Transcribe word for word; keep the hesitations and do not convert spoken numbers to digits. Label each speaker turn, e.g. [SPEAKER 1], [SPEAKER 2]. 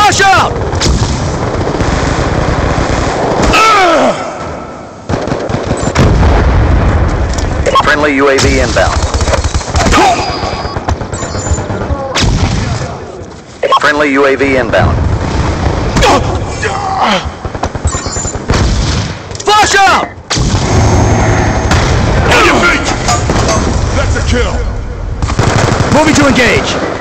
[SPEAKER 1] Flash out!
[SPEAKER 2] Friendly U A V inbound. Friendly U A V inbound.
[SPEAKER 1] Flash out!
[SPEAKER 3] On your feet! That's a kill!
[SPEAKER 1] Moving to engage.